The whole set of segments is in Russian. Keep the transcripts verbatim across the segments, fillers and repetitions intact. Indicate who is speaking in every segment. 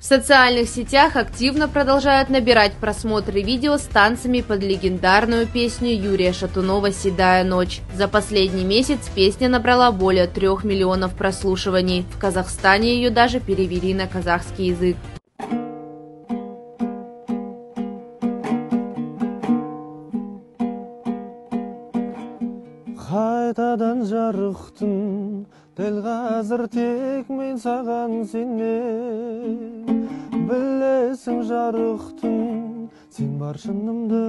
Speaker 1: В социальных сетях активно продолжают набирать просмотры видео с танцами под легендарную песню Юрия Шатунова «Седая ночь». За последний месяц песня набрала более трех миллионов прослушиваний. В Казахстане ее даже перевели на казахский язык.
Speaker 2: Қайтадан жарықтың, дәл қазір тек мен саған сенем. Білесің жарықтың, сен бар шынымды.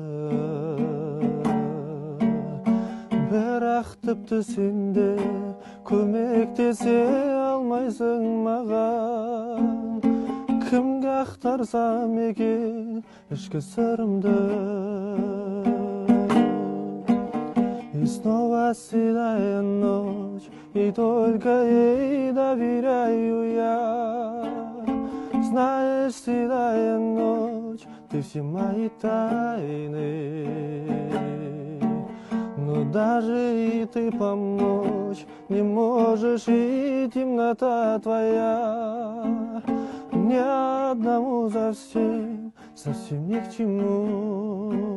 Speaker 2: Бірақ тіпті сен де көмектесе алмайсың маған. Кімге ақтарсам екен ішкі сырымды. И снова седая ночь, и только ей доверяю я. Знаешь, седая ночь, ты все мои тайны. Но даже и ты помочь не можешь, и темнота твоя мне одному совсем, совсем ни к чему.